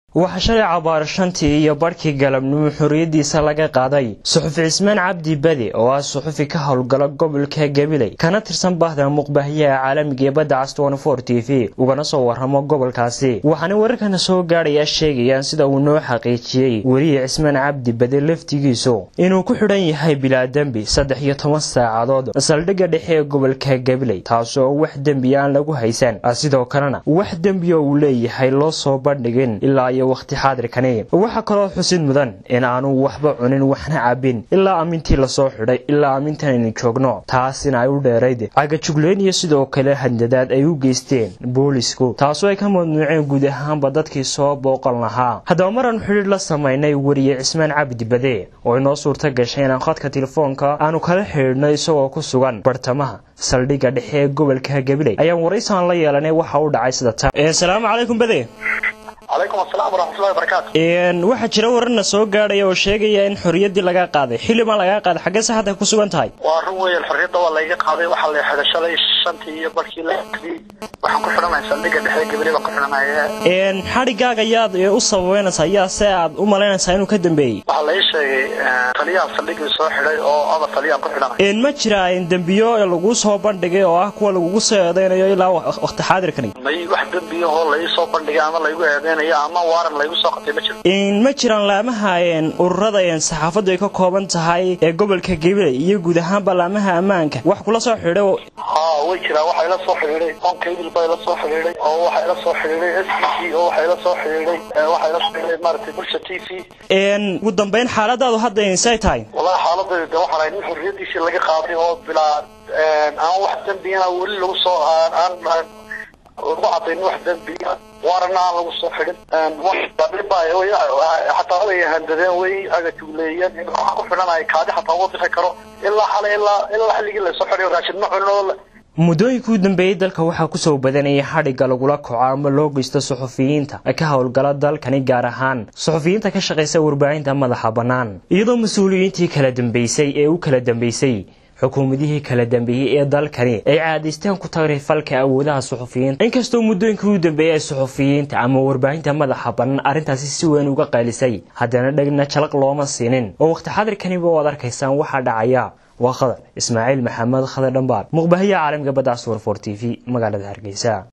waxa shalay cabaar shantii iyo barkii galabnimo xuriyadiisa laga qaaday suxufi Cismaan Cabdi Bade oo ah suxufi ka howlgala gobolka Gabiley kana tirsan bahda muqbahiyaha caalamiga ee badda Cas 24 TV ugana soo waramo gobolkaasi waxaana wararkana soo gaaraya sheegayaan sida uu noo xaqiijiyay wariye Cismaan Cabdi Bade laftigiisu inuu ku xidhan yahay bilaa dambi 13 saacadood saldhigga dhexe ee gobolka Gabiley taasoo wax dambi aan lagu haysan sidoo kalena wax dambi uu leeyahay loo soo bandhigin ilaa waqti xaadirkani waxa kale oo xusid mudan in aanu waxba cunin waxna cabin ilaa amintii la soo xidhay ilaa amintan in joogno taasina ay u dheerayd aga jugleen iyo sidoo kale handadaad ay u geysteen boolisku taasoo ay ka mamnuuceen guud ahaanba dadkii soo booqan lahaa haddaba maran xiriir la sameynay wariye Cismaan Cabdi Bade oo inoo suurta gashay in khadka telefoonka aanu kala xiriirnay isagoo ku sugan bartamaha saldhigga dhexe ee gobolka Gabiley ayaan waraysan la yeelanay waxa uu dhacay sida tan assalaamu calaykum Bade عليكم السلام ورحمة الله وبركاته. waxa jira warna soo gaadhay oo sheegaya in xuriyadii laga qaaday xilima laga qaaday xagga saxda ku sugan tahay waa ruway xuriyada waa laga qaaday waxa la xidhashay shantii iyo barkii la qaaday waxaan ku xidhanay saldhigga dhexe Gabiley baan ku xidhanay xarigaaga yaad u sababeynaysaa yaa si aad u maleynaysaa inuu ka dambeeyay waxa la sheegay taliyaha saldhigga soo xidhay oo aba taliyaha ku xidhanay ma jiraan dambiyo lagu soo bandhigay oo ah kuwa lagu soo eedeynayo ilaa waqti xaadirkani may wax dambiyo oo la soo bandhigay ama lagu eedeynayo ama waaran la igu soo qatay ma jiro ma jiraan laamaha ururada saxaafadu ay ka kooban tahay ee gobolka Gabiley iyo guud ahaan ballaamaha ammaanka wax kula soo xidhay way jiraan waxa la soo xidhay Onkeydil bay la soo xidhay oo waxa la soo xidhay SPC oo waxa la soo xidhay waxa la soo xidhay Marti Bulsha TV ugu dambeyn xaaladaadu hadda insay tahay wallahi xaaladda waxa ay xuriyadiisa laga qaaday oo bilaa aan wax dambiina wali lagu soo aan وقعتين واحدة بيها وارنا على الصحة وطبيعي حتى هو يهنددين وي أجتوليات حقنا يكاد حتى وضح كرو إلا حال إلا حل يجي الصحة وراشد معنا mudooyinkii dambeeyay dalka waxa ku soo badanayay xariga lagula kacaamo loo geysto suxufiyiinta ka howlgala dalkani gaar ahaan suxufiyiinta ka shaqeysa warbaahinta madaxa banaan iyadoo mas'uuliyiintii kala dambeysay xukuumadihii kala dambeeyay ee dalkani ay caadiystaan ku tagrifalka falka awoodaha suxufiyiinta inkastoo mudooyinkii dambeeyay ay suxufiyiinta ama warbaahinta madaxa banaan arintaasi si weyn uga qaylisay haddana dhagna jalaq looma siinin oo waqti xadirkani wad arkaysaan waxa dhacaya waa Khadar Ismaaciil Maxamed Khadar Dhambaar muqbahiyaha caalamiga badda Cas 24 TV magaalada Hargeysa